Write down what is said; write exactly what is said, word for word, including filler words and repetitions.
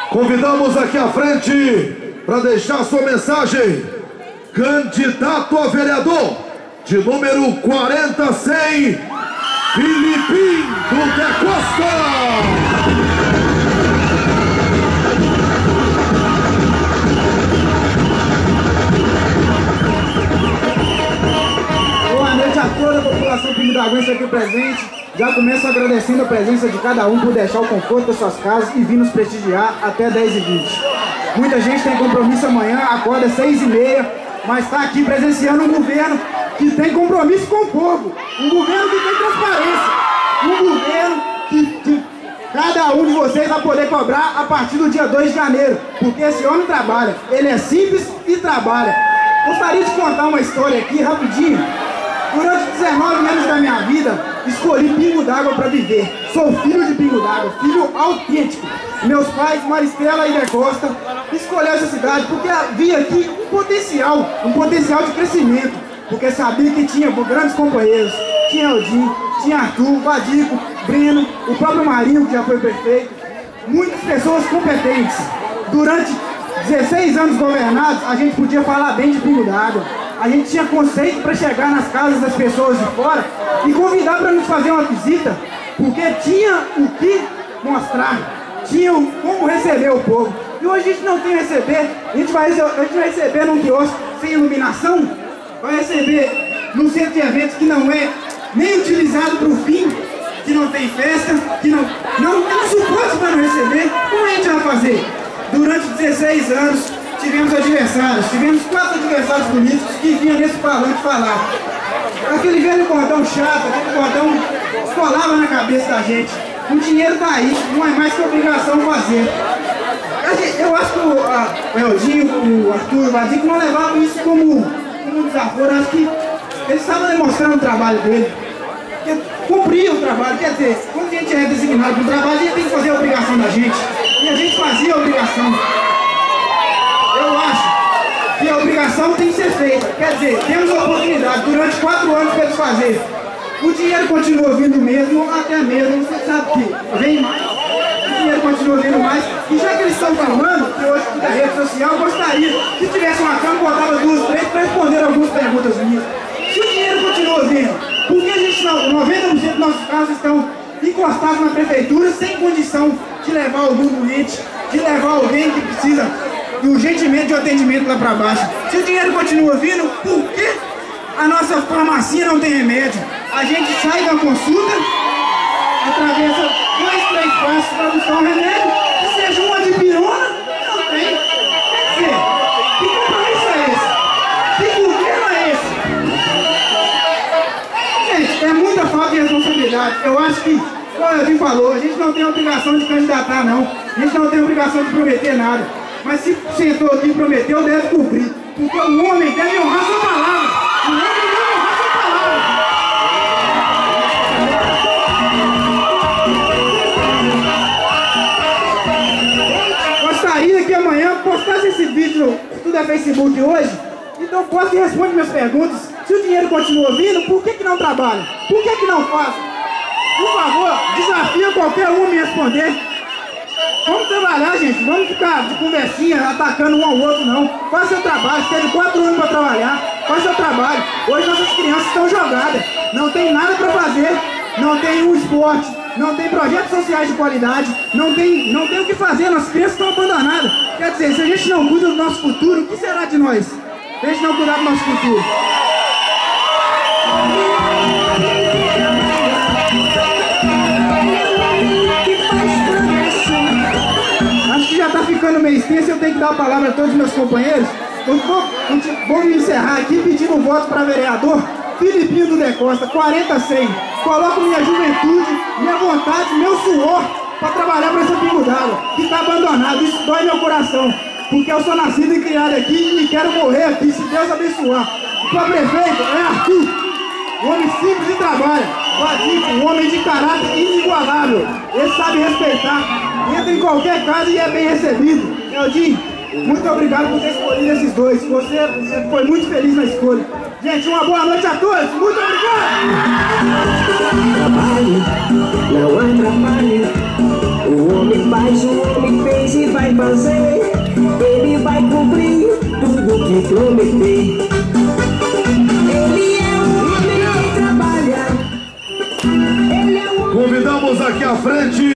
Convidamos aqui à frente para deixar sua mensagem, candidato a vereador de número quarenta cem, Filipinho da Costa. Boa noite a toda a população pindaguense aqui presente. Já começo agradecendo a presença de cada um por deixar o conforto das suas casas e vir nos prestigiar até dez e vinte. Muita gente tem compromisso amanhã, acorda às seis e meia, mas está aqui presenciando um governo que tem compromisso com o povo, um governo que tem transparência, um governo que, que cada um de vocês vai poder cobrar a partir do dia dois de janeiro, porque esse homem trabalha, ele é simples e trabalha. Gostaria de contar uma história aqui rapidinho. Durante dezenove anos da minha vida, escolhi Pingo d'Água para viver. Sou filho de Pingo d'Água, filho autêntico. Meus pais, Maristela e Da Costa, escolheram essa cidade porque havia aqui um potencial, um potencial de crescimento. Porque sabia que tinha grandes companheiros. Tinha Aldinho, tinha Arthur, Vadico, Breno, o próprio Marinho, que já foi prefeito. Muitas pessoas competentes. Durante dezesseis anos governados, a gente podia falar bem de Pingo d'Água. A gente tinha conceito para chegar nas casas das pessoas de fora e convidar para nos fazer uma visita, porque tinha o que mostrar, tinha o, como receber o povo. E hoje a gente não tem receber, a gente vai, a gente vai receber num quiosque sem iluminação, vai receber num centro de eventos que não é nem utilizado para o fim, que não tem festa, que não, não tem suporte para não receber. Como a gente vai fazer? Durante dezesseis anos, tivemos adversários, tivemos quatro adversários políticos que vinham nesse falante falar. Aquele velho cordão chato, aquele cordão colava na cabeça da gente. O dinheiro tá aí, não é mais que obrigação fazer. Eu acho que o, a, o Eldinho, o Arthur, o Vadico não levavam isso como, como um desaforo. Acho que eles estavam demonstrando o trabalho dele. Cumpria o trabalho, quer dizer, quando a gente é designado para o trabalho, a gente tem que fazer a obrigação da gente. E a gente fazia a obrigação. Eu acho que a obrigação tem que ser feita. Quer dizer, temos a oportunidade durante quatro anos para eles fazerem. O dinheiro continua vindo mesmo, até mesmo, você sabe que vem mais. O dinheiro continua vindo mais. E já que eles estão falando, que hoje da rede social, eu gostaria, se tivesse uma câmera, botava duas, três para responder algumas perguntas minhas. Se o dinheiro continua vindo, por que a gente não, noventa por cento dos nossos carros estão encostados na prefeitura sem condição de levar algum doente, de levar alguém que precisa urgentemente de atendimento lá para baixo? Se o dinheiro continua vindo, por que a nossa farmácia não tem remédio? A gente sai da consulta, atravessa dois, três passos para buscar um remédio, que seja uma de pirona, não tem. Quer dizer, que compromisso é esse? Que governo é esse? Gente, é muita falta de responsabilidade. Eu acho que, como eu falou, a gente não tem obrigação de candidatar, não. A gente não tem obrigação de prometer nada. Mas se sentou aqui e prometeu, deve cumprir. Porque o homem deve honrar sua palavra. O homem deve honrar sua palavra. Gostaria que amanhã postasse esse vídeo no Tudo é Facebook hoje. Então posta e responde minhas perguntas. Se o dinheiro continua vindo, por que que não trabalha? Por que que não faz? Por favor, desafia qualquer um a me responder. Vamos trabalhar, gente. Vamos ficar de conversinha, atacando um ao outro, não. Faz seu trabalho. Teve quatro anos para trabalhar. Faz seu trabalho. Hoje nossas crianças estão jogadas. Não tem nada para fazer. Não tem um esporte. Não tem projetos sociais de qualidade. Não tem, não tem o que fazer. Nossas crianças estão abandonadas. Quer dizer, se a gente não cuida do nosso futuro, o que será de nós? Se a gente não cuidar do nosso futuro. Acho que já está ficando meio extenso, eu tenho que dar a palavra a todos os meus companheiros. Eu vou, vou me encerrar aqui pedindo um voto para vereador Filipinho do Da Costa, quarenta cem. Coloco minha juventude, minha vontade, meu suor para trabalhar para essa Pingo d'Água, que está abandonado. Isso dói meu coração, porque eu sou nascido e criado aqui e quero morrer aqui, se Deus abençoar. E para prefeito é Arthur, um homem simples e trabalha. Vadico, um homem de caráter inigualável. Ele sabe respeitar, entra em qualquer casa e é bem recebido. Eldinho, muito obrigado por ter escolhido esses dois. Você, você foi muito feliz na escolha. Gente, uma boa noite a todos. Muito obrigado. Trabalho, não há trabalho. O homem faz, o homem fez e vai fazer, ele vai cumprir tudo que prometei. Ele é um homem que trabalha. Ele é um homem... Convidamos aqui à frente